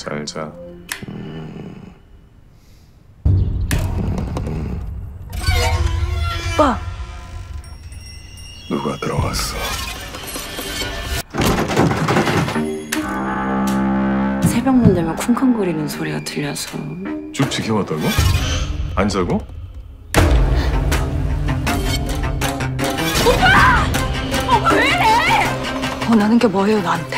잘 자. 오빠! 누가 들어왔어? 새벽문 되면 쿵쾅거리는 소리가 들려서. 쭉 지켜봤다고? 안 자고? 원하는 게 뭐예요, 나한테?